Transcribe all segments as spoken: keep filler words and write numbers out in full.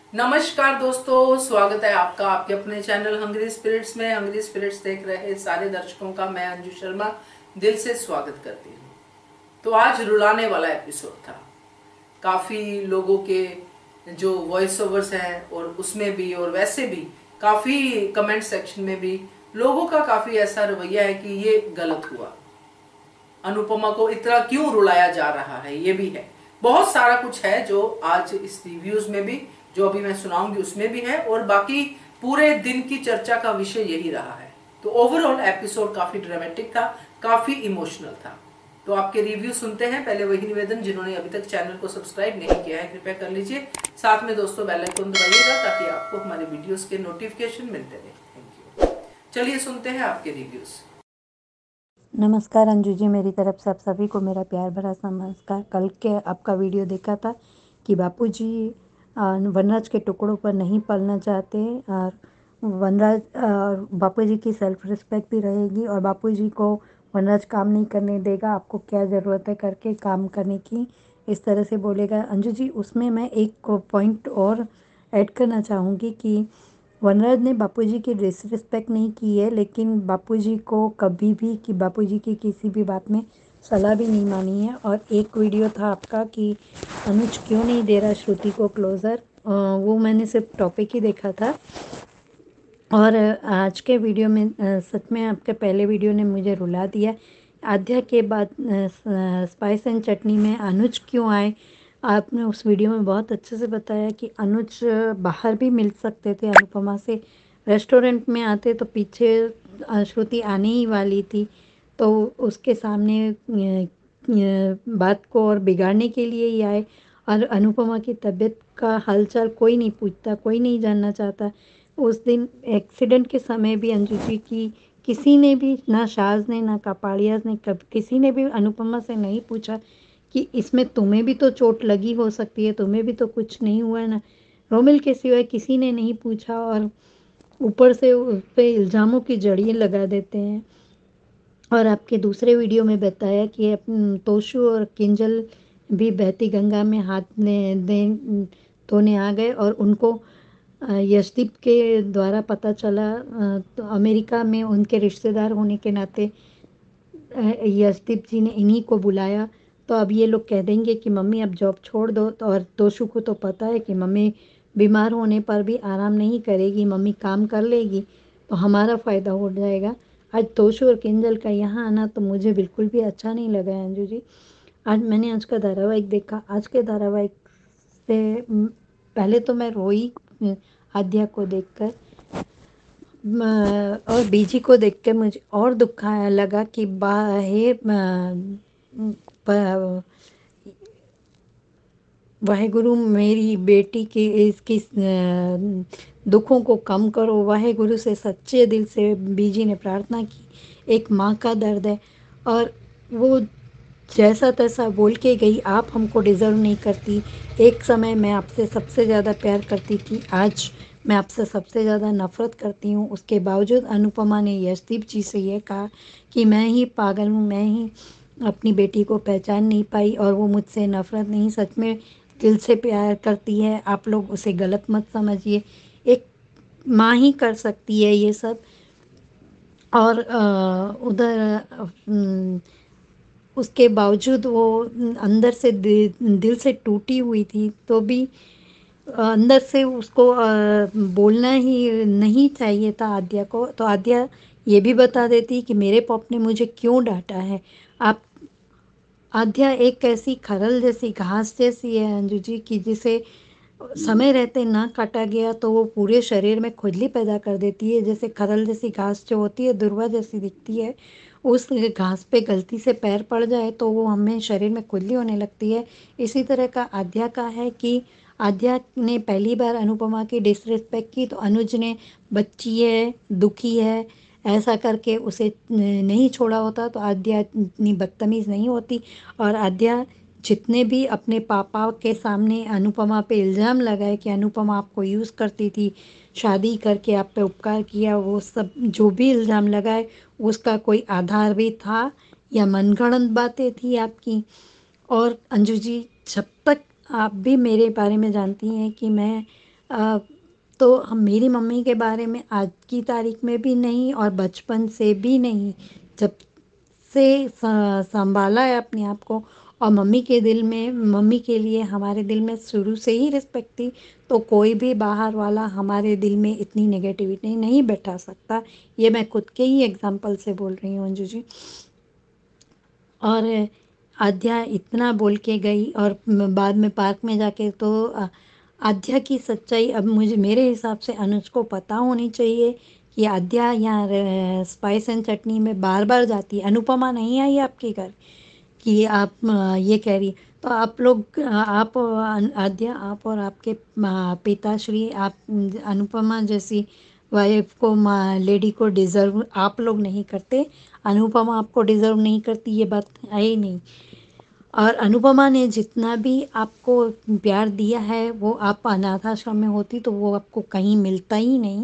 नमस्कार दोस्तों, स्वागत है आपका आपके अपने चैनल हंग्री स्पिरिट्स में। हंग्री स्पिरिट्स देख रहे सारे दर्शकों का मैं अंजू शर्मा दिल से स्वागत करती हूँ। तो आज रुलाने वाला एपिसोड था। काफ़ी लोगों के जो वॉइस ओवर्स हैं और उसमें भी और वैसे भी काफ़ी कमेंट सेक्शन में भी लोगों का काफ़ी ऐसा रवैया है कि ये गलत हुआ, अनुपमा को इतना क्यों रुलाया जा रहा है। ये भी है, बहुत सारा कुछ है जो आज इस रिव्यूज में भी जो अभी मैं सुनाऊंगी उसमें भी है, और बाकी पूरे दिन की चर्चा का विषय यही रहा है। तो ओवरऑल एपिसोड काफी ड्रामेटिक था, काफी इमोशनल था। तो आपके रिव्यू सुनते हैं। पहले वही निवेदन, जिन्होंने अभी तक चैनल को सब्सक्राइब नहीं किया है कृपया कर लीजिए, साथ में दोस्तों बेल आइकन दबाइएगा ताकि आपको हमारे वीडियोस के नोटिफिकेशन मिलते रहे। Thank you. चलिए सुनते हैं आपके रिव्यूज। नमस्कार अंजू जी, मेरी तरफ से आप सभी को मेरा प्यार भरा नमस्कार। कल के आपका वीडियो देखा था कि बापूजी वनराज के टुकड़ों पर नहीं पलना चाहते और वनराज बापूजी की सेल्फ रिस्पेक्ट भी रहेगी और बापूजी को वनराज काम नहीं करने देगा, आपको क्या ज़रूरत है करके काम करने की, इस तरह से बोलेगा। अंजू जी, उसमें मैं एक पॉइंट और ऐड करना चाहूँगी कि वनराज ने बापूजी की डिसरिस्पेक्ट नहीं की है, लेकिन बापूजी को कभी भी कि बापूजी की किसी भी बात में सलाह भी नहीं मानी है। और एक वीडियो था आपका कि अनुज क्यों नहीं दे रहा श्रुति को क्लोज़र, वो मैंने सिर्फ टॉपिक ही देखा था। और आज के वीडियो में सच में आपके पहले वीडियो ने मुझे रुला दिया। आध्या के बाद स्पाइस एंड चटनी में अनुज क्यों आए, आपने उस वीडियो में बहुत अच्छे से बताया कि अनुज बाहर भी मिल सकते थे अनुपमा से, रेस्टोरेंट में आते तो पीछे श्रुति आने ही वाली थी, तो उसके सामने बात को और बिगाड़ने के लिए ही आए। और अनुपमा की तबीयत का हालचाल कोई नहीं पूछता, कोई नहीं जानना चाहता। उस दिन एक्सीडेंट के समय भी अंजू जी की किसी ने भी, ना शाज ने ना कापाड़ियाज ने, कब किसी ने भी अनुपमा से नहीं पूछा कि इसमें तुम्हें भी तो चोट लगी हो सकती है, तुम्हें भी तो कुछ नहीं हुआ है ना। रोमिल के सिवाय किसी ने नहीं पूछा और ऊपर से उस पर इल्ज़ामों की जड़ियाँ लगा देते हैं। और आपके दूसरे वीडियो में बताया कि तोशु और किंजल भी बहती गंगा में हाथ दे धोने आ गए और उनको यशदीप के द्वारा पता चला, तो अमेरिका में उनके रिश्तेदार होने के नाते यशदीप जी ने इन्हीं को बुलाया। तो अब ये लोग कह देंगे कि मम्मी अब जॉब छोड़ दो, तो और तोशु को तो पता है कि मम्मी बीमार होने पर भी आराम नहीं करेगी, मम्मी काम कर लेगी, तो हमारा फ़ायदा हो जाएगा। आज तोशु और किंजल का यहाँ आना तो मुझे बिल्कुल भी अच्छा नहीं लगा है अंजू जी। आज मैंने आज का धारावाहिक देखा, आज के धारावाहिक से पहले तो मैं रोई आध्या को देखकर, और बीजी को देख के मुझे और दुख लगा कि बाहे वाहेगुरु मेरी बेटी की इसकी दुखों को कम करो। वाहेगुरु से सच्चे दिल से बीजी ने प्रार्थना की। एक माँ का दर्द है और वो जैसा तैसा बोल के गई, आप हमको डिज़र्व नहीं करती। एक समय मैं आपसे सबसे ज़्यादा प्यार करती थी, आज मैं आपसे सबसे ज़्यादा नफ़रत करती हूँ। उसके बावजूद अनुपमा ने यशदीप जी से ये कहा कि मैं ही पागल हूँ, मैं ही अपनी बेटी को पहचान नहीं पाई और वो मुझसे नफ़रत नहीं, सच में दिल से प्यार करती है। आप लोग उसे गलत मत समझिए, एक माँ ही कर सकती है ये सब। और उधर उसके बावजूद वो अंदर से दिल से टूटी हुई थी, तो भी अंदर से उसको बोलना ही नहीं चाहिए था आद्या को। तो आद्या ये भी बता देती कि मेरे पॉप ने मुझे क्यों डांटा है। आप आद्या एक ऐसी खरल जैसी घास जैसी है अंजू जी की जिसे समय रहते ना काटा गया तो वो पूरे शरीर में खुजली पैदा कर देती है। जैसे खरल जैसी घास जो होती है दुर्वा जैसी दिखती है, उस घास पे गलती से पैर पड़ जाए तो वो हमें शरीर में खुजली होने लगती है। इसी तरह का आद्या का है कि आद्या ने पहली बार अनुपमा की डिसरिस्पेक्ट की तो अनुज ने बच्ची है, दुखी है, ऐसा करके उसे नहीं छोड़ा होता तो आद्या इतनी बदतमीज़ नहीं होती। और आद्या जितने भी अपने पापा के सामने अनुपमा पे इल्ज़ाम लगाए कि अनुपमा आपको यूज़ करती थी, शादी करके आप पे उपकार किया, वो सब जो भी इल्ज़ाम लगाए उसका कोई आधार भी था या मनगढ़ंत बातें थी आपकी। और अंजू जी, जब तक आप भी मेरे बारे में जानती हैं कि मैं अ, तो हम मेरी मम्मी के बारे में आज की तारीख में भी नहीं और बचपन से भी नहीं, जब से स- संभाला है अपने आप को। और मम्मी के दिल में, मम्मी के लिए हमारे दिल में शुरू से ही रिस्पेक्ट थी। तो कोई भी बाहर वाला हमारे दिल में इतनी नेगेटिविटी नहीं बैठा सकता। ये मैं खुद के ही एग्जाम्पल से बोल रही हूँ अंजू जी। और आद्या इतना बोल के गई और म- बाद में पार्क में जाके तो अ, आद्या की सच्चाई अब मुझे, मेरे हिसाब से अनुज को पता होनी चाहिए कि आद्या यहाँ स्पाइस एंड चटनी में बार बार जाती है। अनुपमा नहीं आई आपके घर कि आप अ, ये कह रही। तो आप लोग, अ, आप अ, आद्या, आप और आपके अ, पिताश्री, आप अम, अनुपमा जैसी वाइफ को, लेडी को डिज़र्व आप लोग नहीं करते। अनुपमा आपको डिज़र्व नहीं करती, ये बात है ही नहीं। और अनुपमा ने जितना भी आपको प्यार दिया है वो आप अनाथ आश्रम में होती तो वो आपको कहीं मिलता ही नहीं।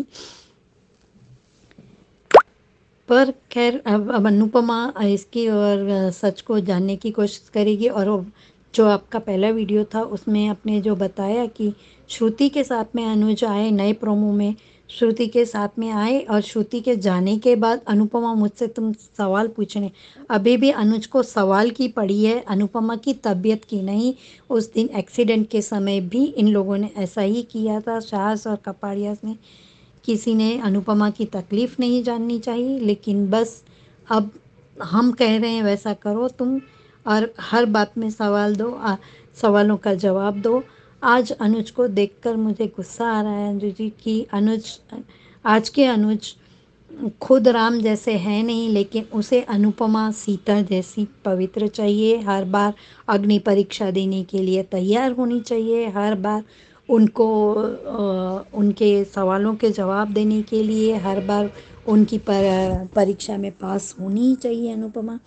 पर खैर अब अब अनुपमा इसकी और अ, सच को जानने की कोशिश करेगी। और वो जो आपका पहला वीडियो था उसमें आपने जो बताया कि श्रुति के साथ में अनुज आए नए प्रोमो में, श्रुति के साथ में आए और श्रुति के जाने के बाद अनुपमा मुझसे तुम सवाल पूछने, अभी भी अनुज को सवाल की पड़ी है, अनुपमा की तबीयत की नहीं। उस दिन एक्सीडेंट के समय भी इन लोगों ने ऐसा ही किया था, साहस और कपाड़िया ने। किसी ने अनुपमा की तकलीफ़ नहीं जाननी चाहिए, लेकिन बस अब हम कह रहे हैं वैसा करो तुम, और हर बात में सवाल दो, आ, सवालों का जवाब दो। आज अनुज को देखकर मुझे गुस्सा आ रहा है अंजू जी कि अनुज, आज के अनुज खुद राम जैसे हैं नहीं, लेकिन उसे अनुपमा सीता जैसी पवित्र चाहिए। हर बार अग्नि परीक्षा देने के लिए तैयार होनी चाहिए, हर बार उनको अ, उनके सवालों के जवाब देने के लिए, हर बार उनकी पर, परीक्षा में पास होनी ही चाहिए अनुपमा।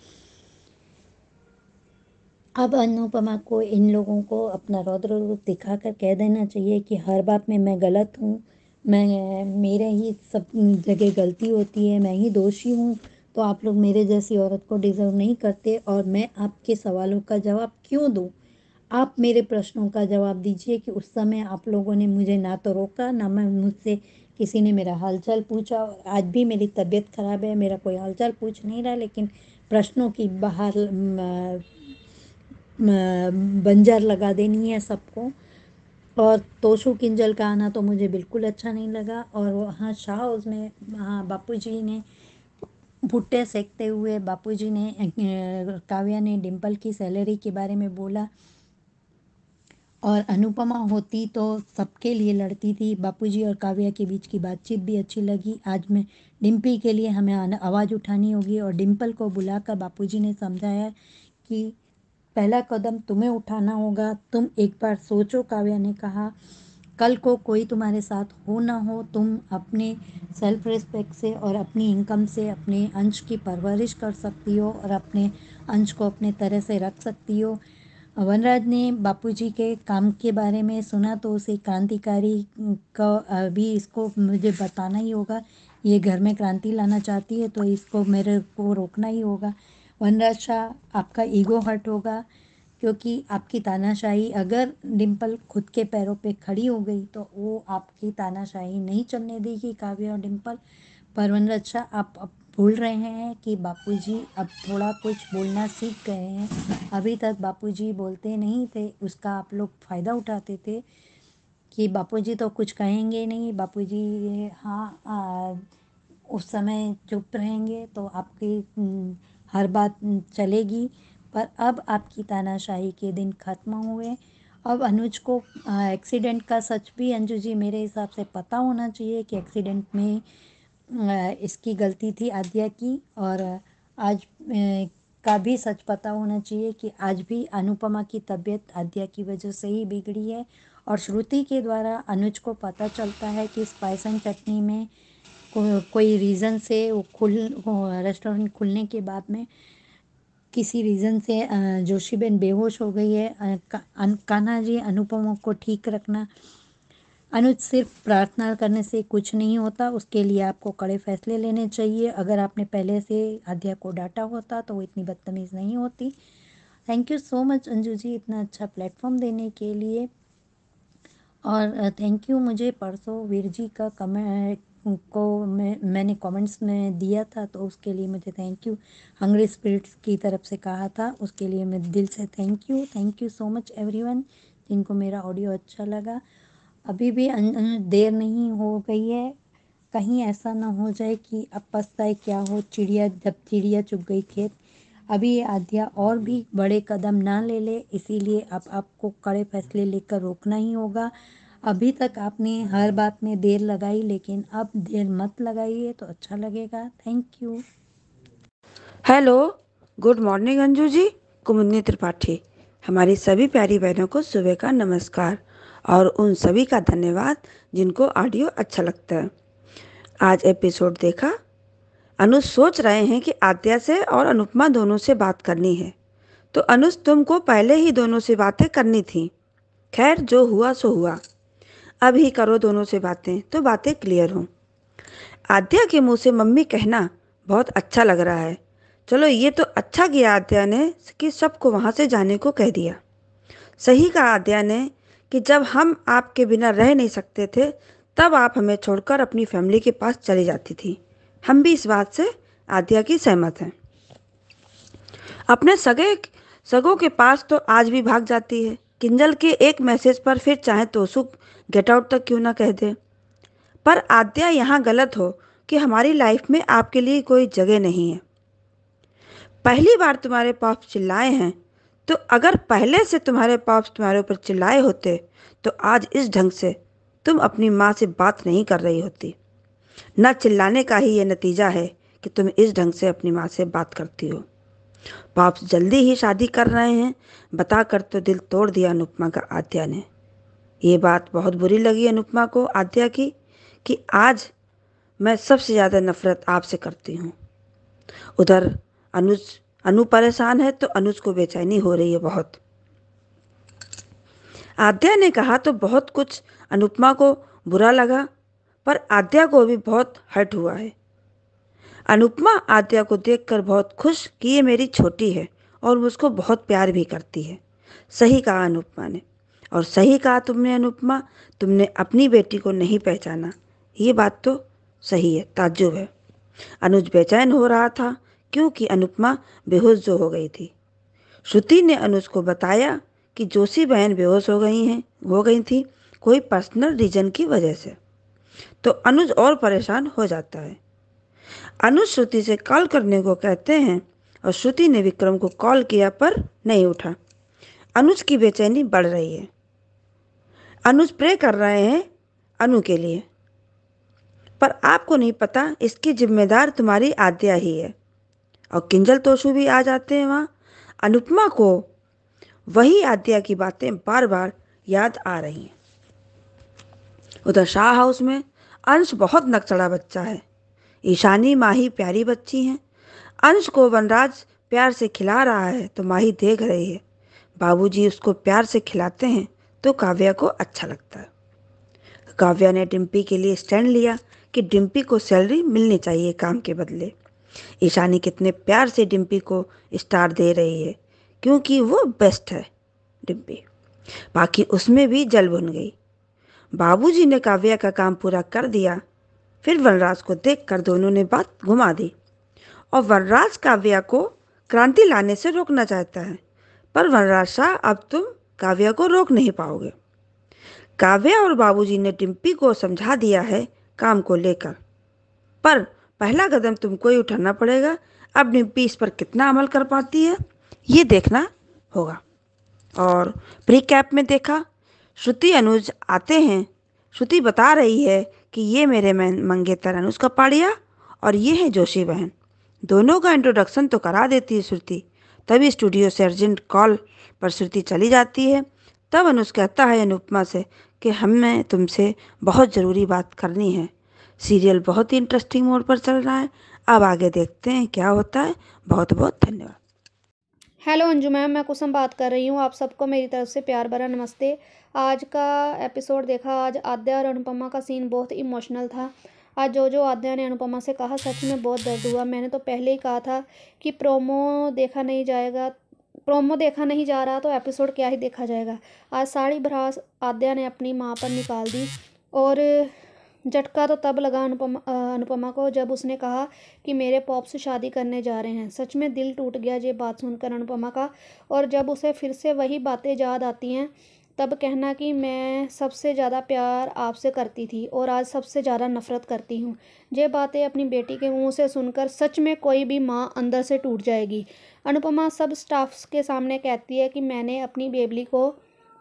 अब अनुपमा को, इन लोगों को अपना रौद्र रूप दिखाकर कह देना चाहिए कि हर बात में मैं गलत हूँ, मैं, मेरे ही सब जगह गलती होती है, मैं ही दोषी हूँ। तो आप लोग मेरे जैसी औरत को डिज़र्व नहीं करते और मैं आपके सवालों का जवाब क्यों दूँ। आप मेरे प्रश्नों का जवाब दीजिए कि उस समय आप लोगों ने मुझे ना तो रोका, ना मैं, मुझसे किसी ने मेरा हालचाल पूछा। और आज भी मेरी तबीयत ख़राब है, मेरा कोई हालचाल पूछ नहीं रहा, लेकिन प्रश्नों की बाहर बंजर लगा देनी है सबको। और तोशु किंजल का आना तो मुझे बिल्कुल अच्छा नहीं लगा। और वहाँ शाह हाउस में, हाँ, बापूजी ने भुट्टे सेकते हुए, बापूजी ने अ, काव्या ने डिम्पल की सैलरी के बारे में बोला। और अनुपमा होती तो सबके लिए लड़ती थी। बापूजी और काव्या के बीच की बातचीत भी अच्छी लगी। आज मैं डिम्पी के लिए हमें आवाज़ उठानी होगी और डिम्पल को बुलाकर बापूजी ने समझाया कि पहला कदम तुम्हें उठाना होगा, तुम एक बार सोचो। काव्या ने कहा, कल को कोई तुम्हारे साथ हो ना हो, तुम अपने सेल्फ रिस्पेक्ट से और अपनी इनकम से अपने अंश की परवरिश कर सकती हो और अपने अंश को अपने तरह से रख सकती हो। वनराज ने बापूजी के काम के बारे में सुना तो उसे क्रांतिकारी का, अभी इसको मुझे बताना ही होगा, ये घर में क्रांति लाना चाहती है तो इसको मेरे को रोकना ही होगा। वनराज शाह, आपका ईगो हर्ट होगा क्योंकि आपकी तानाशाही, अगर डिम्पल खुद के पैरों पे खड़ी हो गई तो वो आपकी तानाशाही नहीं चलने देगी काव्या और डिम्पल। पर वनराज शाह, आप अब भूल रहे हैं कि बापूजी अब थोड़ा कुछ बोलना सीख गए हैं। अभी तक बापूजी बोलते नहीं थे, उसका आप लोग फ़ायदा उठाते थे कि बापूजी तो कुछ कहेंगे नहीं, बापूजी हाँ आ, उस समय चुप रहेंगे तो आपकी हम्म, हर बात हम्म, चलेगी। पर अब आपकी तानाशाही के दिन ख़त्म हुए। अब अनुज को एक्सीडेंट का सच भी अंजू जी मेरे हिसाब से पता होना चाहिए कि एक्सीडेंट में अ, इसकी गलती थी आद्या की। और आज अ, का भी सच पता होना चाहिए कि आज भी अनुपमा की तबीयत आद्या की वजह से ही बिगड़ी है। और श्रुति के द्वारा अनुज को पता चलता है कि स्पाइस एंड चटनी में को, कोई रीज़न से वो खुल रेस्टोरेंट खुलने के बाद में किसी रीज़न से अ, जोशीबेन बेहोश हो गई है। अ, का, अन, कान्हा जी, अनुपमा को ठीक रखना। अनुज, सिर्फ प्रार्थना करने से कुछ नहीं होता, उसके लिए आपको कड़े फैसले लेने चाहिए। अगर आपने पहले से आद्या को डांटा होता तो वो इतनी बदतमीज़ नहीं होती। Thank you so much Anju ji, इतना अच्छा प्लेटफॉर्म देने के लिए। और थैंक यू, मुझे परसों वीर जी का कमेंट को मैं मैंने कमेंट्स में दिया था, तो उसके लिए मुझे थैंक यू हंग्री स्पिरिट्स की तरफ से कहा था, उसके लिए मैं दिल से thank you thank you so much everyone जिनको मेरा ऑडियो अच्छा लगा। अभी भी अन- अन- देर नहीं हो गई है, कहीं ऐसा ना हो जाए कि अब पछताए क्या हो, चिड़िया जब चिड़िया चुग गई खेत। अभी ये आद्या और भी बड़े कदम ना ले ले, इसीलिए अब आपको कड़े फैसले लेकर रोकना ही होगा। अभी तक आपने हर बात में देर लगाई, लेकिन अब देर मत लगाइए तो अच्छा लगेगा। Thank you. Hello, good morning Anju ji. Kumudini Tripathi. हमारी सभी प्यारी बहनों को सुबह का नमस्कार और उन सभी का धन्यवाद जिनको ऑडियो अच्छा लगता है। आज एपिसोड देखा। अनुज सोच रहे हैं कि आद्या से और अनुपमा दोनों से बात करनी है, तो अनुज तुमको पहले ही दोनों से बातें करनी थी। खैर, जो हुआ सो हुआ। अब ही करो दोनों से बातें तो बातें क्लियर हों। आद्या के मुंह से मम्मी कहना बहुत अच्छा लग रहा है। चलो, ये तो अच्छा किया आद्या ने कि सबको वहाँ से जाने को कह दिया। सही कहा आद्या ने कि जब हम आपके बिना रह नहीं सकते थे, तब आप हमें छोड़कर अपनी फैमिली के पास चली जाती थी। हम भी इस बात से आद्या की सहमत हैं। अपने सगे सगों के पास तो आज भी भाग जाती है। किंजल के एक मैसेज पर फिर चाहे तो सुख गेट आउट तक क्यों ना कह दे। पर आद्या यहाँ गलत हो कि हमारी लाइफ में आपके लिए कोई जगह नहीं है। पहली बार तुम्हारे पाप चिल्लाए हैं, तो अगर पहले से तुम्हारे पाप तुम्हारे ऊपर चिल्लाए होते तो आज इस ढंग से तुम अपनी माँ से बात नहीं कर रही होती। न चिल्लाने का ही ये नतीजा है कि तुम इस ढंग से अपनी माँ से बात करती हो। पाप जल्दी ही शादी कर रहे हैं बताकर तो दिल तोड़ दिया अनुपमा का आद्या ने। ये बात बहुत बुरी लगी अनुपमा को आद्या की कि आज मैं सबसे ज़्यादा नफरत आपसे करती हूँ। उधर अनुज अनु परेशान है तो अनुज को बेचैनी हो रही है बहुत। आद्या ने कहा तो बहुत कुछ अनुपमा को बुरा लगा, पर आद्या को भी बहुत हर्ट हुआ है। अनुपमा आद्या को देखकर बहुत खुश कि ये मेरी छोटी है और मुझको बहुत प्यार भी करती है। सही कहा अनुपमा ने। और सही कहा तुमने अनुपमा, तुमने अपनी बेटी को नहीं पहचाना। ये बात तो सही है, ताज्जुब है। अनुज बेचैन हो रहा था क्योंकि अनुपमा बेहोश जो हो गई थी। श्रुति ने अनुज को बताया कि जोशी बहन बेहोश हो गई हैं हो गई थी कोई पर्सनल रीजन की वजह से। तो अनुज और परेशान हो जाता है। अनुज श्रुति से कॉल करने को कहते हैं और श्रुति ने विक्रम को कॉल किया पर नहीं उठा। अनुज की बेचैनी बढ़ रही है। अनुज प्रे कर रहे हैं अनु के लिए, पर आपको नहीं पता इसकी जिम्मेदार तुम्हारी आद्या ही है। और किंजल तोशु भी आ जाते हैं वहाँ। अनुपमा को वही आद्या की बातें बार बार याद आ रही हैं। उधर शाह हाउस में अंश बहुत नकचड़ा बच्चा है। ईशानी माही प्यारी बच्ची हैं। अंश को वनराज प्यार से खिला रहा है तो माही देख रही है। बाबूजी उसको प्यार से खिलाते हैं तो काव्या को अच्छा लगता है। काव्या ने डिम्पी के लिए स्टैंड लिया कि डिम्पी को सैलरी मिलनी चाहिए काम के बदले। ईशानी कितने प्यार से डिम्पी को स्टार दे रही है क्योंकि वो बेस्ट है डिम्पी। बाकी उसमें भी जल भुन गई। बाबूजी ने काव्या का काम पूरा कर दिया। फिर वनराज को देखकर दोनों ने बात घुमा दी और वनराज काव्या को क्रांति लाने से रोकना चाहता है, पर वनराज शाह अब तुम काव्या को रोक नहीं पाओगे। काव्या और बाबूजी ने डिम्पी को समझा दिया है काम को लेकर, पर पहला कदम तुमको ही उठाना पड़ेगा। अब डिम्पी इस पर कितना अमल कर पाती है ये देखना होगा। और प्री कैप में देखा, श्रुति अनुज आते हैं। श्रुति बता रही है कि ये मेरे मंगेतर अनुज का पाड़िया और ये है जोशी बहन। दोनों का इंट्रोडक्शन तो करा देती है श्रुति। तभी स्टूडियो से अर्जेंट कॉल पर श्रुति चली जाती है। तब अनुज कहता है अनुपमा से कि हमें तुमसे बहुत ज़रूरी बात करनी है। सीरियल बहुत ही इंटरेस्टिंग मोड पर चल रहा है। अब आगे देखते हैं क्या होता है। बहुत बहुत धन्यवाद। हेलो अंजू मैम, मैं कुसुम बात कर रही हूँ। आप सबको मेरी तरफ से प्यार भरा नमस्ते। आज का एपिसोड देखा। आज आद्या और अनुपमा का सीन बहुत इमोशनल था। आज जो जो आद्या ने अनुपमा से कहा सच में बहुत दर्द हुआ। मैंने तो पहले ही कहा था कि प्रोमो देखा नहीं जाएगा, प्रोमो देखा नहीं जा रहा तो एपिसोड क्या ही देखा जाएगा। आज साड़ी भरास आद्या ने अपनी माँ पर निकाल दी और झटका तो तब लगा अनुपमा अनुपमा को जब उसने कहा कि मेरे पॉप से शादी करने जा रहे हैं। सच में दिल टूट गया ये बात सुनकर अनुपमा का। और जब उसे फिर से वही बातें याद आती हैं तब कहना कि मैं सबसे ज़्यादा प्यार आपसे करती थी और आज सबसे ज़्यादा नफ़रत करती हूँ। ये बातें अपनी बेटी के मुंह से सुनकर सच में कोई भी माँ अंदर से टूट जाएगी। अनुपमा सब स्टाफ्स के सामने कहती है कि मैंने अपनी बेबली को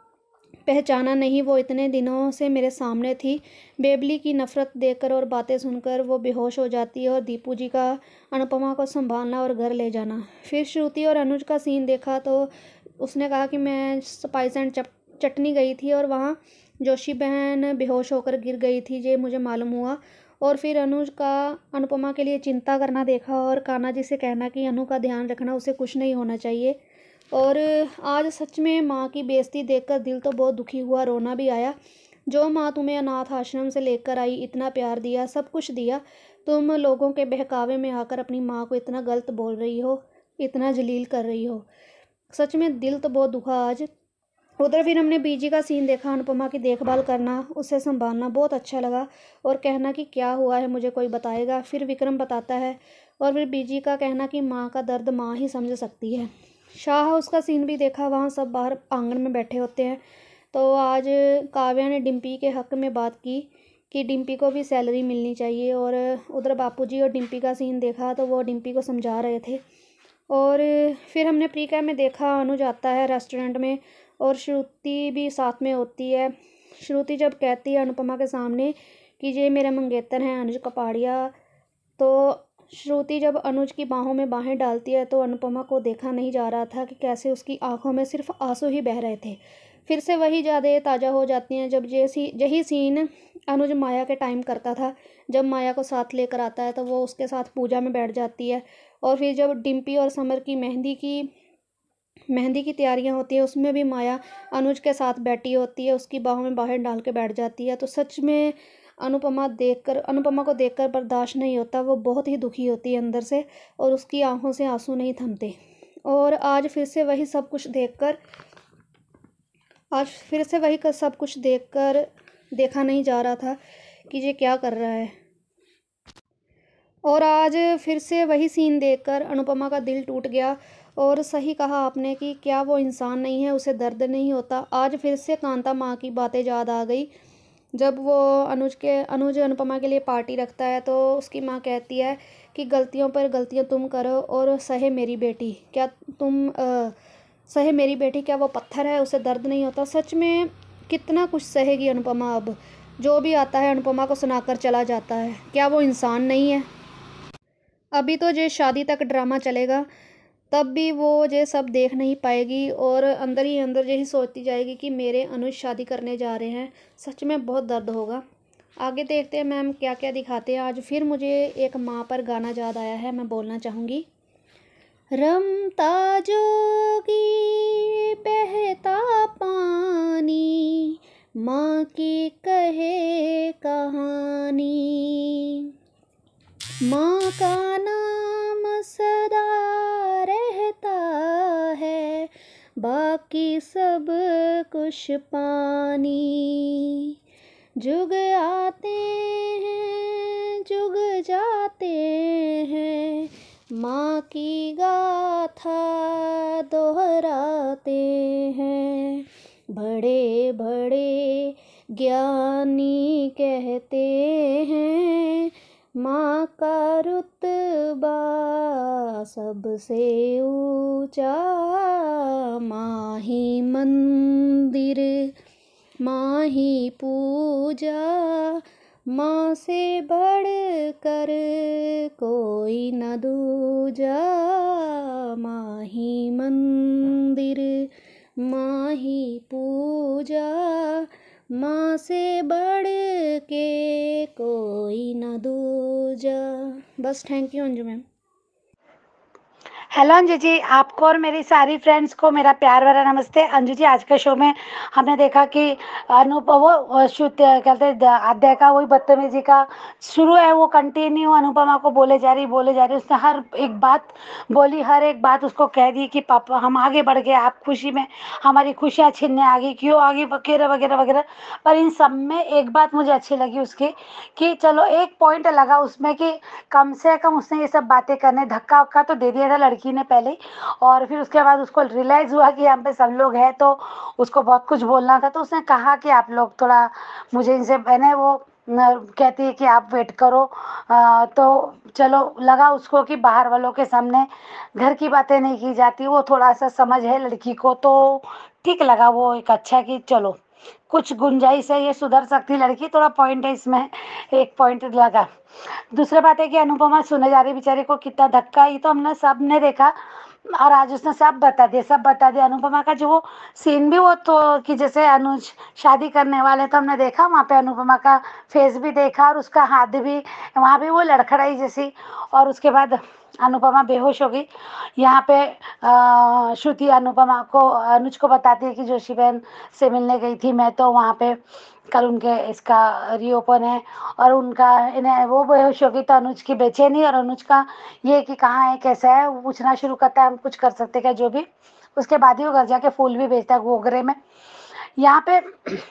पहचाना नहीं, वो इतने दिनों से मेरे सामने थी। बेबली की नफ़रत देखकर और बातें सुनकर वो बेहोश हो जाती है और दीपू जी का अनुपमा को संभालना और घर ले जाना। फिर श्रुति और अनुज का सीन देखा तो उसने कहा कि मैं स्पाइस एंड चप चटनी गई थी और वहाँ जोशी बहन बेहोश होकर गिर गई थी, ये मुझे मालूम हुआ। और फिर अनुज का अनुपमा के लिए चिंता करना देखा और कान्हा जी से कहना कि अनु का ध्यान रखना, उसे कुछ नहीं होना चाहिए। और आज सच में माँ की बेइज्जती देखकर दिल तो बहुत दुखी हुआ, रोना भी आया। जो माँ तुम्हें अनाथ आश्रम से लेकर आई, इतना प्यार दिया, सब कुछ दिया, तुम लोगों के बहकावे में आकर अपनी माँ को इतना गलत बोल रही हो, इतना जलील कर रही हो। सच में दिल तो बहुत दुखा आज। उधर फिर हमने बीजी का सीन देखा, अनुपमा की देखभाल करना, उसे संभालना बहुत अच्छा लगा और कहना कि क्या हुआ है मुझे कोई बताएगा। फिर विक्रम बताता है और फिर बीजी का कहना कि माँ का दर्द माँ ही समझ सकती है। शाह हाउस का सीन भी देखा, वहाँ सब बाहर आंगन में बैठे होते हैं। तो आज काव्या ने डिम्पी के हक़ में बात की कि डिम्पी को भी सैलरी मिलनी चाहिए। और उधर बापूजी और डिम्पी का सीन देखा तो वो डिम्पी को समझा रहे थे। और फिर हमने प्री कैम में देखा, अनुज आता है रेस्टोरेंट में और श्रुति भी साथ में होती है। श्रुति जब कहती है अनुपमा के सामने कि ये मेरा मंगेतर हैं अनुज कपाड़िया, तो श्रुति जब अनुज की बाहों में बाहें डालती है तो अनुपमा को देखा नहीं जा रहा था कि कैसे उसकी आंखों में सिर्फ आंसू ही बह रहे थे। फिर से वही यादें ताज़ा हो जाती हैं जब जैसी यही सीन अनुज माया के टाइम करता था। जब माया को साथ लेकर आता है तो वो उसके साथ पूजा में बैठ जाती है। और फिर जब डिम्पी और समर की मेहंदी की मेहंदी की तैयारियां होती है उसमें भी माया अनुज के साथ बैठी होती है, उसकी बाहों में बाहें डाल के बैठ जाती है। तो सच में अनुपमा देखकर अनुपमा को देखकर बर्दाश्त नहीं होता, वो बहुत ही दुखी होती है अंदर से और उसकी आंखों से आंसू नहीं थमते। और आज फिर से वही सब कुछ देखकर आज फिर से वही सब कुछ देखकर देखा नहीं जा रहा था कि ये क्या कर रहा है। और आज फिर से वही सीन देखकर अनुपमा का दिल टूट गया। और सही कहा आपने कि क्या वो इंसान नहीं है, उसे दर्द नहीं होता। आज फिर से कांता माँ की बातें याद आ गई। जब वो अनुज के अनुज अनुपमा के लिए पार्टी रखता है तो उसकी माँ कहती है कि गलतियों पर गलतियाँ तुम करो और सहे मेरी बेटी, क्या तुम आ, सहे मेरी बेटी, क्या वो पत्थर है, उसे दर्द नहीं होता। सच में कितना कुछ सहेगी अनुपमा, अब जो भी आता है अनुपमा को सुनाकर चला जाता है। क्या वो इंसान नहीं है? अभी तो ये शादी तक ड्रामा चलेगा, तब भी वो ये सब देख नहीं पाएगी और अंदर ही अंदर यही सोचती जाएगी कि मेरे अनुज शादी करने जा रहे हैं। सच में बहुत दर्द होगा। आगे देखते हैं मैम क्या क्या दिखाते हैं। आज फिर मुझे एक माँ पर गाना याद आया है, मैं बोलना चाहूँगी। रमता जोगी बहता पानी, माँ की कहे कहानी, माँ का नाम सदा रहता है, बाकी सब कुछ पानी। जुग आते हैं जुग जाते हैं, माँ की गाथा दोहराते हैं। बड़े बड़े ज्ञानी कहते हैं, माँ का रुतबा सबसे ऊंचा। माँ ही मंदिर, माँ ही पूजा, माँ से बढ़ कर कोई न दूजा। माँ ही मंदिर, माँ ही पूजा, माँ से बढ़ के कोई न दूजा। बस, thank you Anju ma'am. Hello Anju ji, आपको और मेरी सारी फ्रेंड्स को मेरा प्यार भरा नमस्ते। अंजू जी, आज के शो में हमने देखा कि अनुप वो शुद्ध कहते हैं आद्या का वही बदतमीजी का शुरू है, वो कंटिन्यू अनुपमा को बोले जा रही बोले जा रही उसने हर एक बात बोली, हर एक बात उसको कह दी कि पापा हम आगे बढ़ गए, आप खुशी में हमारी खुशियाँ छीनने आ गई, क्यों आ गई, वगैरह वगैरह वगैरह। पर इन सब में एक बात मुझे अच्छी लगी उसकी, कि चलो एक पॉइंट लगा उसमें कि कम से कम उसने ये सब बातें करने, धक्का वक्का तो दे दिया था लड़की ने पहले ही, और फिर उसके बाद उसको रियलाइज़ हुआ कि यहाँ पे सब लोग हैं तो उसको बहुत कुछ बोलना था, तो उसने कहा कि आप लोग थोड़ा मुझे इनसे मैंने वो न, कहती है कि आप वेट करो। आ, तो चलो लगा उसको कि बाहर वालों के सामने घर की बातें नहीं की जाती, वो थोड़ा सा समझ है लड़की को, तो ठीक लगा वो एक अच्छा कि चलो कुछ गुंजाइश है, ये सुधर सकती लड़की, थोड़ा पॉइंट है इसमें, एक पॉइंट लगा। दूसरी बात है कि अनुपमा सुने जा रही बेचारी को कितना धक्का, ये तो हमने सब ने देखा, और आज उसने सब बता दिया, सब बता दिया। अनुपमा का जो वो सीन भी वो तो कि जैसे अनुज शादी करने वाले तो हमने देखा वहाँ पे अनुपमा का फेस भी देखा, और उसका हाथ भी वहाँ भी वो लड़खड़ाई जैसी, और उसके बाद अनुपमा बेहोश हो गई। यहाँ पे अ, श्रुति अनुपमा को अनुज को बताती है कि जोशी बहन से मिलने गई थी मैं, तो वहाँ पे कल उनके इसका रीओपन है, और उनका इन्हें वो बेहोश हो गई, तो अनुज की बेचैनी और अनुज का ये कि कहाँ है कैसा है वो पूछना शुरू करता है, हम कुछ कर सकते क्या, जो भी। उसके बाद ही वो घर जाके फूल भी बेचता है गोगरे में। यहाँ पे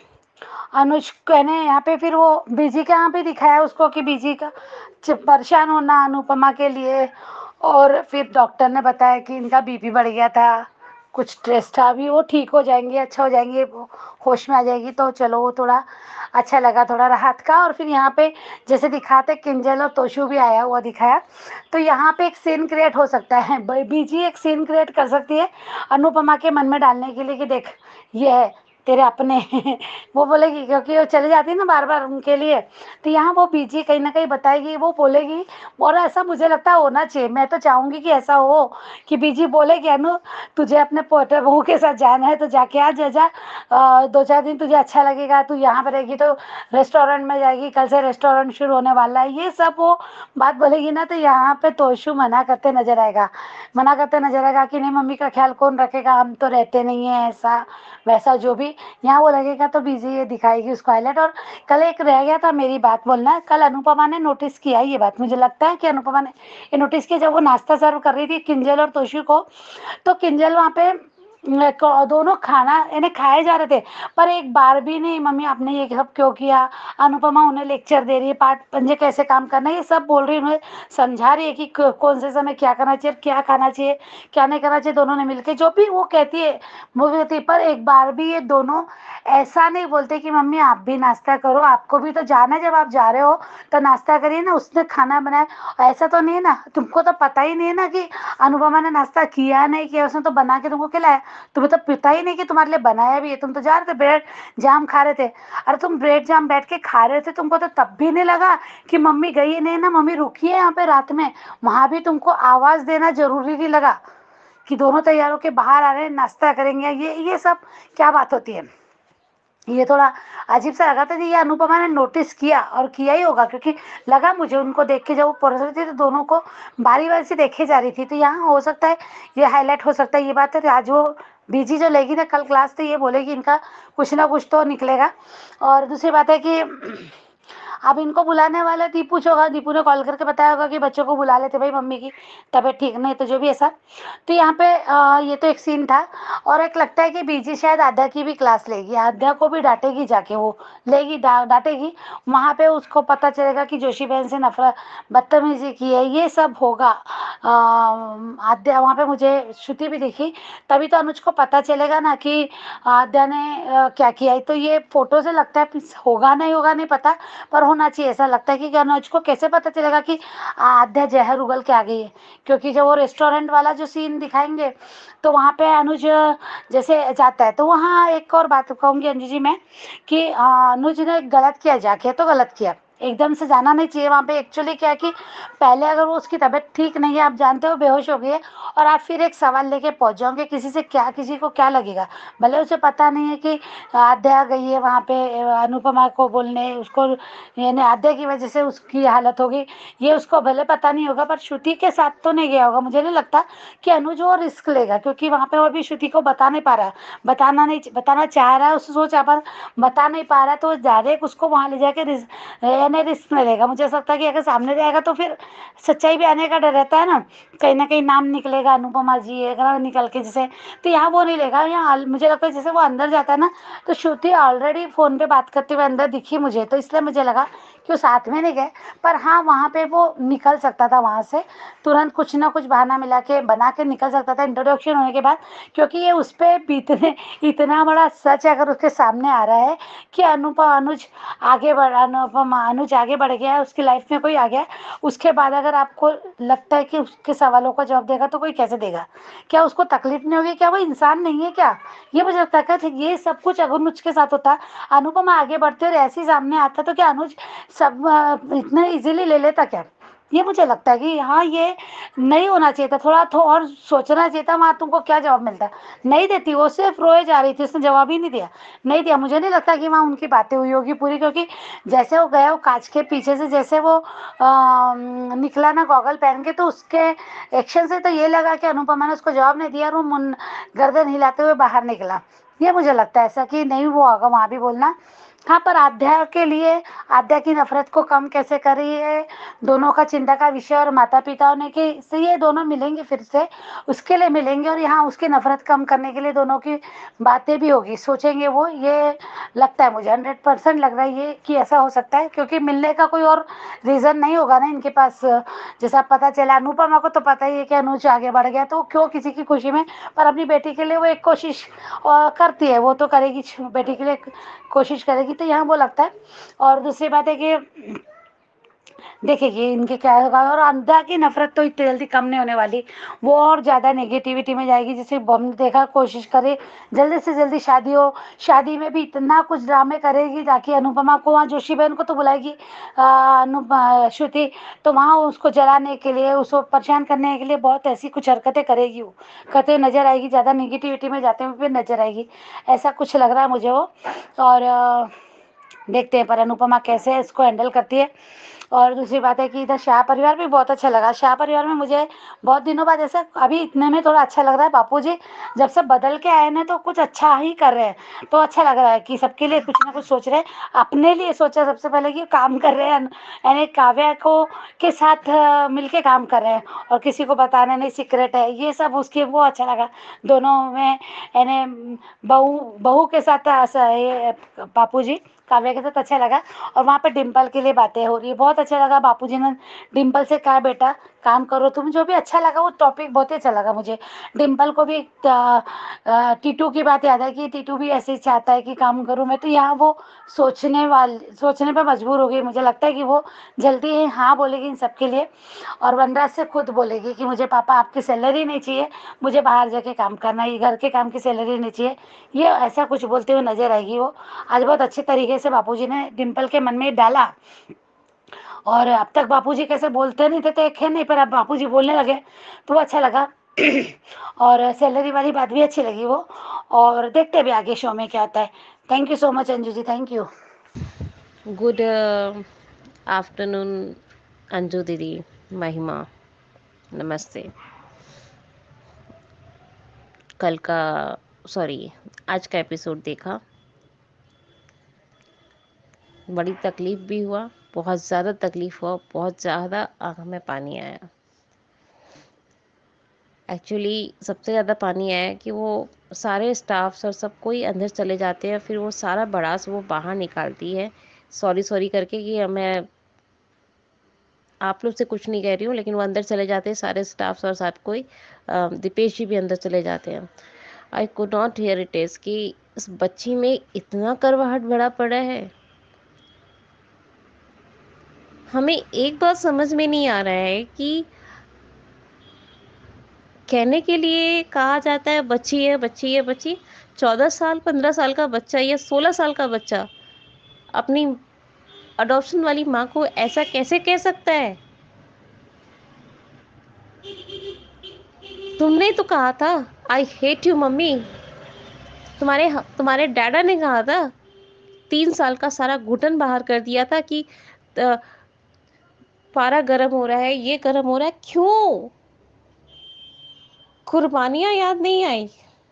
अनुज कहने यहाँ पे फिर वो बीजी के यहाँ भी दिखाया उसको कि बीजी का च- परेशान होना अनुपमा के लिए, और फिर डॉक्टर ने बताया कि इनका बीपी बढ़ गया था, कुछ स्ट्रेस था, अभी वो ठीक हो जाएंगे, अच्छा हो जाएंगे, वो होश में आ जाएगी, तो चलो वो थोड़ा अच्छा लगा, थोड़ा राहत का। और फिर यहाँ पे जैसे दिखाते किंजल और तोशु भी आया हुआ दिखाया, तो यहाँ पे एक सीन क्रिएट हो सकता है, ब- बीजी एक सीन क्रिएट कर सकती है अनुपमा के मन में डालने के लिए कि देख ये है तेरे अपने वो बोलेगी, क्योंकि वो चली जाती है ना बार बार उनके लिए, तो यहाँ वो बीजी कहीं ना कहीं बताएगी, वो बोलेगी। और ऐसा मुझे लगता है होना चाहिए, मैं तो चाहूँगी कि ऐसा हो कि बीजी बोलेगी अनु तुझे अपने पोते बहू के साथ जाना है तो जाके आ जा जा, अ, दो चार दिन तुझे अच्छा लगेगा, तू यहाँ पर रहेगी तो रेस्टोरेंट में जाएगी, कल से रेस्टोरेंट शुरू होने वाला है, ये सब वो बात बोलेगी ना, तो यहाँ पे तोशु मना करते नजर आएगा, मना करते नजर आएगा कि नहीं मम्मी का ख्याल कौन रखेगा, हम तो रहते नहीं है ऐसा वैसा जो भी। यहाँ वो लगेगा तो बीजी ये दिखाएगी उसको हाईलाइट। और कल एक रह गया था मेरी बात बोलना, कल अनुपमा ने नोटिस किया ये बात, मुझे लगता है कि अनुपमा ने ये नोटिस किया, जब वो नाश्ता सर्व कर रही थी किंजल और तोशु को, तो किंजल वहाँ पे न, क- दोनों खाना इन्हें खाए जा रहे थे, पर एक बार भी नहीं मम्मी आपने ये सब क्यों किया, अनुपमा उन्हें लेक्चर दे रही है पाठ पंजे कैसे काम करना है, ये सब बोल रही है, उन्हें समझा रही है कि क- कौन से समय क्या करना चाहिए, क्या खाना चाहिए क्या नहीं करना चाहिए, दोनों ने मिलकर जो भी वो कहती है वो भी होती है, पर एक बार भी ये दोनों ऐसा नहीं बोलते कि मम्मी आप भी नाश्ता करो, आपको भी तो जाना है, जब आप जा रहे हो तो नाश्ता करिए ना, उसने खाना बनाया ऐसा तो नहीं है ना, तुमको तो पता ही नहीं है ना कि अनुपमा ने नाश्ता किया नहीं किया, उसने तो बना के तुमको खिलाया, तुम्हें तो पता ही नहीं कि तुम्हारे लिए बनाया भी है, तुम तो जा रहे थे ब्रेड जाम खा रहे थे, अरे तुम ब्रेड जाम बैठ के खा रहे थे, तुमको तो तब भी नहीं लगा कि मम्मी गई नहीं ना, मम्मी रुकी है यहाँ पे रात में, वहां भी तुमको आवाज देना जरूरी नहीं लगा कि दोनों तैयार होके बाहर आ रहे हैं नाश्ता करेंगे, ये ये सब क्या बात होती है, ये थोड़ा अजीब सा लगा था जी, ये अनुपमा ने नोटिस किया और किया ही होगा, क्योंकि लगा मुझे उनको देख के, जब वो परोस रही थी तो दोनों को बारी बारी से देखे जा रही थी, तो यहाँ हो सकता है ये हाईलाइट हो सकता है, ये बात है, तो आज वो बीजी जो लेगी ना कल क्लास, तो ये बोलेगी इनका कुछ ना कुछ तो निकलेगा। और दूसरी बात है कि अब इनको बुलाने वाला दीपू जो होगा, दीपू ने कॉल करके बताया होगा कि बच्चों को बुला लेते भाई, मम्मी की तबीयत ठीक नहीं, तो जो भी ऐसा, तो यहाँ पे अ, ये तो एक सीन था। और एक लगता है कि बीजी शायद आद्या की भी क्लास लेगी, आद्या को भी डांटेगी जाके, वो लेगी डा, डांटेगी वहाँ पे, उसको पता चलेगा कि जोशी बहन से नफरत बदतमीजी की है, ये सब होगा। अ, आद्या वहाँ पे मुझे श्रुति भी दिखी, तभी तो अनुज को पता चलेगा ना कि आद्या ने अ, क्या किया है, तो ये फोटो से लगता है होगा नहीं होगा नहीं पता, पर होना चाहिए, ऐसा लगता है कि अनुज को कैसे पता चलेगा कि आद्या जहर उगल के आ गई है, क्योंकि जब वो रेस्टोरेंट वाला जो सीन दिखाएंगे तो वहाँ पे अनुज जैसे जाता है, तो वहाँ एक और बात कहूँगी अंजू जी मैं कि आ, अनुज ने गलत किया, जाके तो गलत किया, एकदम से जाना नहीं चाहिए वहाँ पे। एक्चुअली क्या है कि पहले अगर वो उसकी तबीयत ठीक नहीं है, आप जानते हो बेहोश हो गई है, और आप फिर एक सवाल लेके पहुँच जाओगे, किसी से क्या, किसी को क्या लगेगा? भले उसे पता नहीं है कि आद्या गई है वहाँ पे अनुपमा को बोलने, उसको यानी आद्या की वजह से उसकी हालत होगी, ये उसको भले पता नहीं होगा, पर श्रुति के साथ तो नहीं गया होगा। मुझे नहीं लगता कि अनुज वो रिस्क लेगा, क्योंकि वहाँ पे वो अभी श्रुति को बता नहीं पा रहा, बताना नहीं बताना चाह रहा है, उसे सोचा पर बता नहीं पा रहा है, तो डायरेक्ट उसको वहाँ ले जाके यानी रिस्क नहीं लेगा। मुझे ऐसा लगता है कि अगर सामने जाएगा तो फिर सच्चाई भी आने का डर रहता है ना, कहीं ना कहीं नाम निकलेगा अनुपमा जी अगर निकल के, जैसे तो यहाँ वो नहीं लेगा। यहाँ मुझे लगता है जैसे वो अंदर जाता है ना, तो श्रुति ऑलरेडी फोन पे बात करते हुए अंदर दिखी मुझे, तो इसलिए मुझे लगा कि वो साथ में नहीं गए। पर हाँ, वहाँ पे वो निकल सकता था, वहाँ से तुरंत कुछ ना कुछ बहाना मिला के बना के निकल सकता था इंट्रोडक्शन होने के बाद, क्योंकि ये उस पर बीतने इतना बड़ा सच अगर उसके सामने आ रहा है कि अनुपम अनुज आगे बढ़ अनुपम अनुज आगे बढ़ गया है, उसकी लाइफ में कोई आ गया है, उसके बाद अगर आपको लगता है कि उसके सवालों का जवाब देगा, तो कोई कैसे देगा? क्या उसको तकलीफ नहीं होगी? क्या वो इंसान नहीं है क्या? ये मुझे लगता है कि ये सब कुछ अगर अनुज के साथ होता, अनुपमा आगे बढ़ते और ऐसे ही सामने आता, तो क्या अनुज सब अ, इतना इजीली ले लेता क्या? ये मुझे लगता है कि हाँ, ये नहीं होना चाहिए था, थोड़ा तो और सोचना चाहिए था। वहाँ तुमको क्या जवाब मिलता? नहीं देती, वो सिर्फ रोए जा रही थी, उसने जवाब ही नहीं दिया नहीं दिया मुझे नहीं लगता कि वहाँ उनकी बातें हुई होगी पूरी, क्योंकि जैसे वो गया, वो कांच के पीछे से जैसे वो आ, निकला ना गॉगल पहन के, तो उसके एक्शन से तो ये लगा कि अनुपमा ने उसको जवाब नहीं दिया और वो मुन गर्दन हिलाते हुए बाहर निकला। ये मुझे लगता है ऐसा कि नहीं वो होगा वहाँ भी बोलना। हाँ, पर आध्या के लिए आध्या की नफरत को कम कैसे करी है, दोनों का चिंता का विषय, और माता पिता ने कि से ये दोनों मिलेंगे फिर से, उसके लिए मिलेंगे, और यहाँ उसकी नफरत कम करने के लिए दोनों की बातें भी होगी, सोचेंगे वो। ये लगता है मुझे, हंड्रेड परसेंट लग रहा है ये कि ऐसा हो सकता है, क्योंकि मिलने का कोई और रीज़न नहीं होगा ना इनके पास। जैसा पता चला अनुपमा को तो पता ही है कि अनुज आगे बढ़ गया, तो क्यों किसी की खुशी में, पर अपनी बेटी के लिए वो एक कोशिश अ, करती है, वो तो करेगी, बेटी के लिए कोशिश करेगी, तो यहाँ वो लगता है। और दूसरी बात है कि देखेगी इनके क्या होगा, और अंधा की नफरत तो इतनी जल्दी कम नहीं होने वाली, वो और ज़्यादा नेगेटिविटी में जाएगी। जैसे हमने देखा, कोशिश करे जल्दी से जल्दी शादी हो, शादी में भी इतना कुछ ड्रामे करेगी ताकि अनुपमा को, वहाँ जोशी बहन को तो बुलाएगी अनु श्रुति, तो वहाँ उसको जलाने के लिए, उसको परेशान करने के लिए बहुत ऐसी कुछ हरकतें करेगी, वो करते हुए नजर आएगी, ज़्यादा नेगेटिविटी में जाते हुए भी नजर आएगी, ऐसा कुछ लग रहा है मुझे वो। और अ, देखते हैं पर अनुपमा कैसे इसको हैंडल करती है। और दूसरी बात है कि इधर शाह परिवार भी बहुत अच्छा लगा। शाह परिवार में मुझे बहुत दिनों बाद, ऐसा अभी इतने में थोड़ा अच्छा लग रहा है, बापूजी जब से बदल के आए ना तो कुछ अच्छा ही कर रहे हैं, तो अच्छा लग रहा है कि सबके लिए कुछ ना कुछ सोच रहे हैं। अपने लिए सोचा सबसे पहले कि काम कर रहे हैं, यानी काव्या को के साथ अ, मिलके काम कर रहे हैं, और किसी को बताना नहीं, सीक्रेट है ये सब, उसके वो अच्छा लगा दोनों में। यानी बहू बहू के साथ ऐसा ये बापूजी काव्या के साथ अच्छा लगा। और वहाँ पे डिम्पल के लिए बातें हो रही है, बहुत अच्छा लगा। बापूजी ने डिम्पल से कहा, बेटा काम करो तुम, जो भी अच्छा लगा वो टॉपिक बहुत ही अच्छा लगा मुझे। डिम्पल को भी आ, आ, टीटू की बात याद है कि टीटू भी ऐसे ही चाहता है कि काम करूँ मैं, तो यहाँ वो सोचने वाली सोचने पे मजबूर हो गई। मुझे लगता है कि वो जल्दी ही हाँ बोलेगी इन सबके लिए, और वनराज से खुद बोलेगी कि मुझे पापा आपकी सैलरी नहीं चाहिए, मुझे बाहर जाके काम करना है, ये घर के काम की सैलरी नहीं चाहिए, ये ऐसा कुछ बोलते हुए नजर आएगी वो। आज बहुत अच्छे तरीके से बापूजी ने डिम्पल के मन में डाला, और अब तक बापूजी कैसे बोलते नहीं थे तो एक है नहीं, पर अब बापूजी बोलने लगे तो वो अच्छा लगा। और सैलरी वाली बात भी अच्छी लगी वो। और देखते भी आगे शो में क्या होता है। Thank you so much Anju ji, thank you. Good afternoon Anju दीदी, महिमा, नमस्ते। कल का सॉरी आज का एपिसोड देखा, बड़ी तकलीफ भी हुआ, बहुत ज़्यादा तकलीफ हुआ, बहुत ज़्यादा आँख में पानी आया। एक्चुअली सबसे ज़्यादा पानी आया कि वो सारे स्टाफ्स और सब कोई अंदर चले जाते हैं, फिर वो सारा भड़ास वो बाहर निकालती है सॉरी सॉरी करके कि मैं आप लोग से कुछ नहीं कह रही हूँ, लेकिन वो अंदर चले जाते हैं सारे स्टाफ्स और साथ कोई दीपेश जी भी अंदर चले जाते हैं। I could not hear it is कि इस बच्ची में इतना करवाहट भरा पड़ा है। हमें एक बात समझ में नहीं आ रहा है कि कहने के लिए कहा जाता है बच्ची है बच्ची है बच्ची, चौदह साल पंद्रह साल का बच्चा या सोलह साल का बच्चा अपनी अडॉप्शन वाली माँ को ऐसा कैसे कह सकता है? तुमने तो कहा था आई हेट यू मम्मी। तुम्हारे तुम्हारे डैडा ने कहा था, तीन साल का सारा घुटन बाहर कर दिया था कि अ, पारा गर्म हो रहा है, ये गर्म हो रहा है। क्यों? कुर्बानियां याद नहीं आई?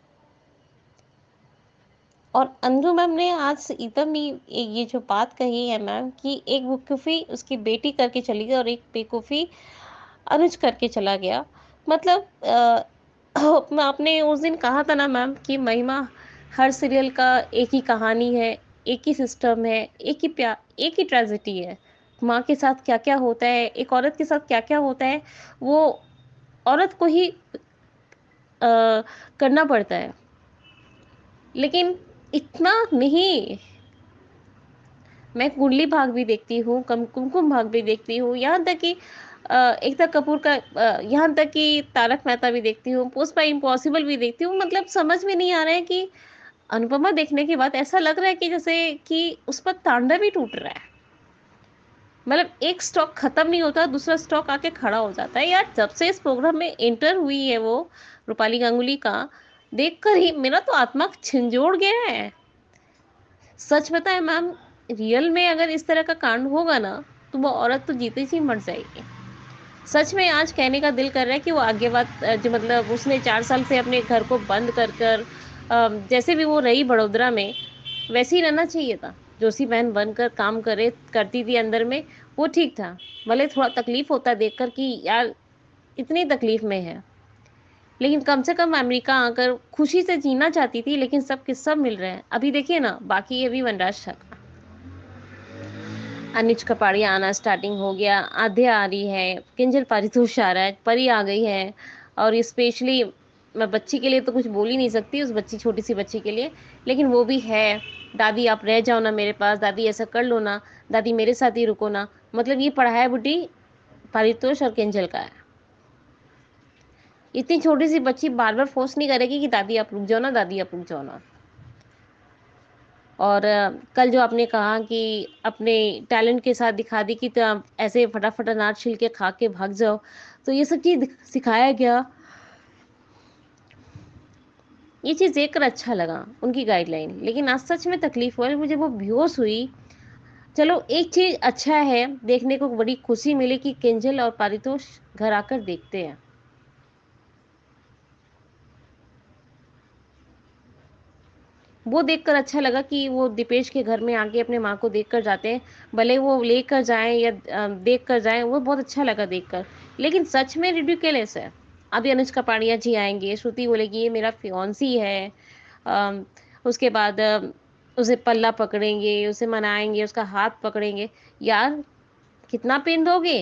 और अंजू मैम ने आज एकदम ही ये जो बात कही है मैम कि एक बेवकूफ़ी उसकी बेटी करके चली गई और एक बेवकूफ़ी अनुज करके चला गया। मतलब अ, आपने उस दिन कहा था ना मैम कि महिमा, हर सीरियल का एक ही कहानी है, एक ही सिस्टम है, एक ही प्यार, एक ही ट्रेजेडी है। माँ के साथ क्या क्या होता है, एक औरत के साथ क्या क्या होता है, वो औरत को ही आ, करना पड़ता है। लेकिन इतना नहीं। मैं कुंडली भाग भी देखती हूँ, कम कुमकुम भाग भी देखती हूँ, यहाँ तक कि अ, एकता कपूर का अ, यहाँ तक कि तारक मेहता भी देखती हूँ, पुष्पा इम्पॉसिबल भी देखती हूँ। मतलब समझ में नहीं आ रहा है कि अनुपमा देखने के बाद ऐसा लग रहा है कि जैसे कि उस पर तांडव ही टूट रहा है। मतलब एक स्टॉक खत्म नहीं होता, दूसरा स्टॉक आके खड़ा हो जाता है। यार जब से इस प्रोग्राम में एंटर हुई है वो रूपाली गांगुली का, देखकर ही मेरा तो आत्मा छिंजोड़ गया है। सच बताएं मैम, रियल में अगर इस तरह का कांड होगा ना, तो वो औरत तो जीते जी मर जाएगी। सच में आज कहने का दिल कर रहा है कि वो आगे बात अ, जो मतलब उसने चार साल से अपने घर को बंद कर कर अ, जैसे भी वो रही बड़ोदरा में, वैसे ही रहना चाहिए था। जोशी बहन बनकर काम करे करती थी अंदर में, वो ठीक था। भले थोड़ा तकलीफ होता देखकर कि यार इतनी तकलीफ में है, लेकिन कम से कम अमेरिका आकर खुशी से जीना चाहती थी। लेकिन सब के सब मिल रहे हैं। अभी देखिए ना, बाकी ये भी वनराज छका, अनुज कपाड़िया आना स्टार्टिंग हो गया, आध्या आ रही है, किंजल पारितोष आ रहा है, परी आ गई है। और स्पेशली मैं बच्ची के लिए तो कुछ बोल ही नहीं सकती, उस बच्ची छोटी सी बच्ची के लिए, लेकिन वो भी है। दादी आप रह जाओ ना मेरे पास, दादी ऐसा कर लो ना, दादी मेरे साथ ही रुको ना। मतलब ये पढ़ा है बुढ़ी पारितोष और किंजल का है। इतनी छोटी सी बच्ची बार बार फोर्स नहीं करेगी कि दादी आप रुक जाओ ना, दादी आप रुक जाओ ना। और अ, कल जो आपने कहा कि अपने टैलेंट के साथ दिखा दी कि तो आप ऐसे फटाफट अनाज छिल के खा के भाग जाओ, तो ये सब चीज़ दिख- सिखाया गया। ये चीज़ देखकर अच्छा लगा उनकी गाइडलाइन। लेकिन आज सच में तकलीफ हुआ मुझे, वो बेहोश हुई। चलो एक चीज़ अच्छा है, देखने को बड़ी खुशी मिली कि किंजल और पारितोष घर आकर देखते हैं। वो देखकर अच्छा लगा कि वो दीपेश के घर में आके अपने माँ को देखकर जाते हैं। भले वो लेकर जाएं या अ, देख कर जाएं, वो बहुत अच्छा लगा देखकर। लेकिन सच में रिडिकुलस है। अभी अनुज कपाड़िया जी आएंगे, श्रुति बोलेगी ये मेरा फियांसी है। अम, उसके बाद अ, उसे पल्ला पकड़ेंगे, उसे मनाएंगे, उसका हाथ पकड़ेंगे। यार कितना पेन दोगे?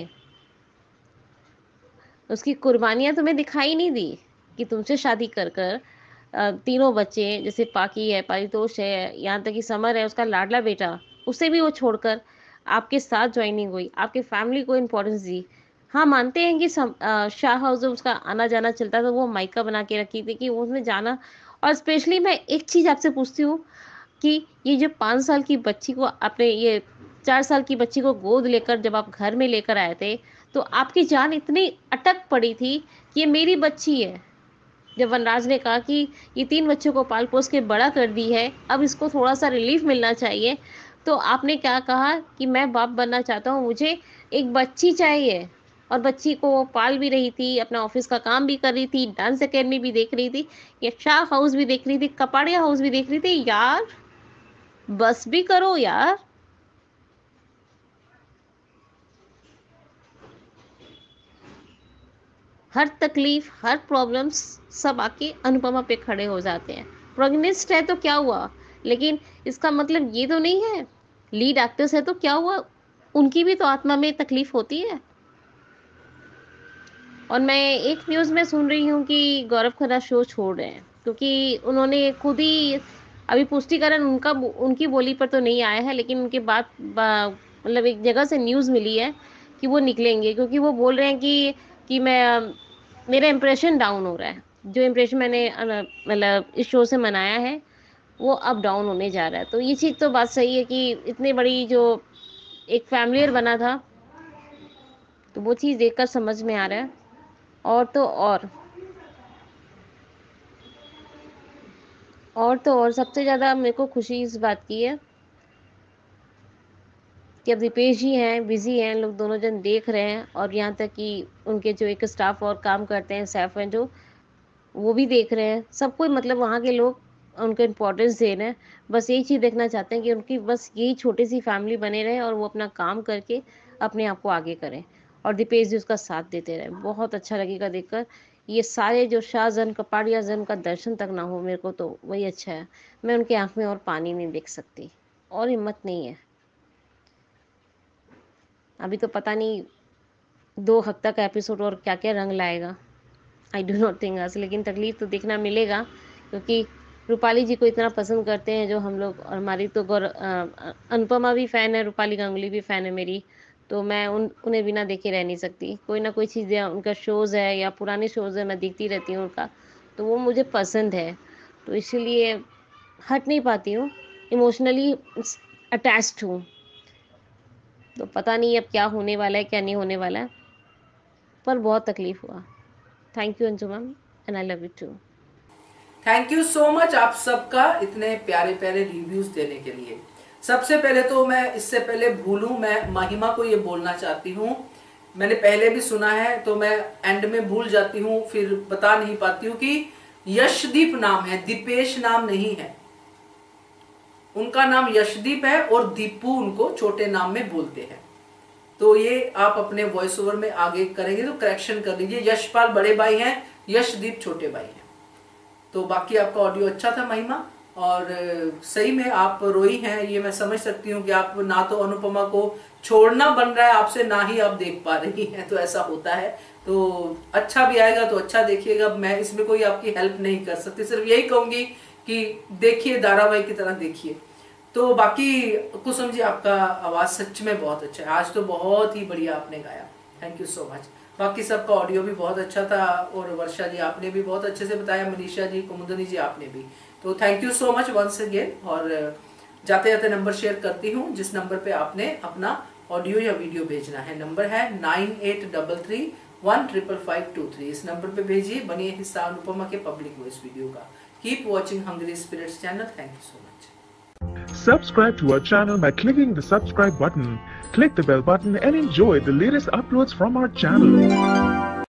उसकी कुर्बानियां तुम्हें दिखाई नहीं दी कि तुमसे शादी कर कर अ, तीनों बच्चे, जैसे पाकी है, पारितोष है, यहाँ तक कि समर है उसका लाडला बेटा, उसे भी वो छोड़कर आपके साथ ज्वाइनिंग हुई, आपके फैमिली को इम्पोर्टेंस दी। हाँ मानते हैं कि सम, अ, शाह हाउस जब उसका आना जाना चलता था, वो माइका बना के रखी थी कि उसने जाना। और स्पेशली मैं एक चीज़ आपसे पूछती हूँ कि ये जो पाँच साल की बच्ची को आपने, ये चार साल की बच्ची को गोद लेकर जब आप घर में लेकर आए थे, तो आपकी जान इतनी अटक पड़ी थी कि ये मेरी बच्ची है। जब वनराज ने कहा कि ये तीन बच्चों को पाल पोस के बड़ा कर दी है, अब इसको थोड़ा सा रिलीफ मिलना चाहिए, तो आपने क्या कहा कि मैं बाप बनना चाहता हूँ, मुझे एक बच्ची चाहिए। और बच्ची को वो पाल भी रही थी, अपना ऑफिस का काम भी कर रही थी, डांस अकेडमी भी देख रही थी, ये शाह हाउस भी देख रही थी, कपाड़िया हाउस भी देख रही थी। यार बस भी करो यार। हर तकलीफ, हर प्रॉब्लम्स सब आके अनुपमा पे खड़े हो जाते हैं। प्रोगनिस्ट है तो क्या हुआ, लेकिन इसका मतलब ये तो नहीं है, लीड एक्टर्स है तो क्या हुआ, उनकी भी तो आत्मा में तकलीफ होती है। और मैं एक न्यूज़ में सुन रही हूँ कि गौरव खन्ना शो छोड़ रहे हैं, क्योंकि उन्होंने खुद ही, अभी पुष्टिकरण उनका उनकी बोली पर तो नहीं आया है, लेकिन उनके बाद बा- मतलब एक जगह से न्यूज़ मिली है कि वो निकलेंगे, क्योंकि वो बोल रहे हैं कि कि मैं, मेरा इम्प्रेशन डाउन हो रहा है। जो इम्प्रेशन मैंने अ, मतलब इस शो से मनाया है, वो अब डाउन होने जा रहा है। तो ये चीज़ तो बात सही है कि इतनी बड़ी जो एक फैमिलियर बना था, तो वो चीज़ देखकर समझ में आ रहा है। और तो और और तो और सबसे ज़्यादा मेरे को खुशी इस बात की है कि अब दीपेश जी हैं, बिज़ी हैं, लोग दोनों जन देख रहे हैं, और यहाँ तक कि उनके जो एक स्टाफ और काम करते हैं, सैफ हैं जो, वो भी देख रहे हैं। सब कोई मतलब वहाँ के लोग उनको इम्पोर्टेंस दे रहे हैं। बस यही चीज़ देखना चाहते हैं कि उनकी बस यही छोटी सी फैमिली बने रहे और वो अपना काम करके अपने आप को आगे करें, और दीपेश जी उसका साथ देते रहें। बहुत अच्छा लगेगा देखकर। ये सारे जो शाहजहां कपाड़ियाजन का दर्शन तक ना हो मेरे को, तो वही अच्छा है। मैं उनकी आँख में और पानी नहीं देख सकती, और हिम्मत नहीं है। अभी तो पता नहीं दो हफ्ता का एपिसोड और क्या क्या रंग लाएगा, I do not think us, लेकिन तकलीफ तो देखना मिलेगा, क्योंकि रूपाली जी को इतना पसंद करते हैं जो हम लोग। और हमारी तो गौर अ, अनुपमा भी फ़ैन है, रूपाली गांगुली भी फ़ैन है मेरी, तो मैं उन उन्हें बिना देखे रह नहीं सकती। कोई ना कोई चीज़, या उनका शोज़ है या पुराने शोज़ है, मैं देखती रहती हूँ उनका, तो वो मुझे पसंद है, तो इसीलिए हट नहीं पाती हूँ, इमोशनली अटैच्ड हूँ। तो पता नहीं अब क्या होने वाला है, क्या नहीं होने वाला है, पर बहुत तकलीफ हुआ। Thank you Anju ma'am, and I love you too. Thank you so much आप सबका इतने प्यारे प्यारे रिव्यूज देने के लिए। सबसे पहले तो मैं इससे पहले भूलूं, मैं महिमा को ये बोलना चाहती हूँ, मैंने पहले भी सुना है तो मैं एंड में भूल जाती हूँ, फिर बता नहीं पाती हूँ कि यशदीप नाम है, दीपेश नाम नहीं है। उनका नाम यशदीप है और दीपू उनको छोटे नाम में बोलते हैं। तो ये आप अपने वॉइस ओवर में आगे करेंगे तो करेक्शन कर लीजिए। यशपाल बड़े भाई हैं, यशदीप छोटे भाई हैं। तो बाकी आपका ऑडियो अच्छा था महिमा, और सही में आप रोई हैं, ये मैं समझ सकती हूँ कि आप ना तो अनुपमा को छोड़ना बन रहा है आपसे, ना ही आप देख पा रही हैं, तो ऐसा होता है। तो अच्छा भी आएगा तो अच्छा देखिएगा, मैं इसमें कोई आपकी हेल्प नहीं कर सकती, सिर्फ यही कहूंगी कि देखिए, धारावाहिक की तरह देखिए। तो बाकी कुसुम जी आपका आवाज सच में बहुत अच्छा है, आज तो बहुत ही बढ़िया आपने गाया, थैंक यू सो मच। बाकी सबका ऑडियो भी बहुत अच्छा था, और वर्षा जी आपने भी बहुत अच्छे से बताया, मनीषा जी, कुमुदनी जी आपने भी, तो thank you so much once again. और जाते जाते नंबर शेयर करती हूँ, जिस नंबर पे आपने अपना ऑडियो या वीडियो भेजना है, नंबर है nine eight double three one triple five two three. इस नंबर पे भेजिए, बनिए हिस्सा अनुपमा के पब्लिक वॉइस वीडियो का। Keep watching Hungry Spirits channel, thank you so much. Subscribe to our channel by clicking the subscribe button. Click the bell button and enjoy the latest uploads from our channel.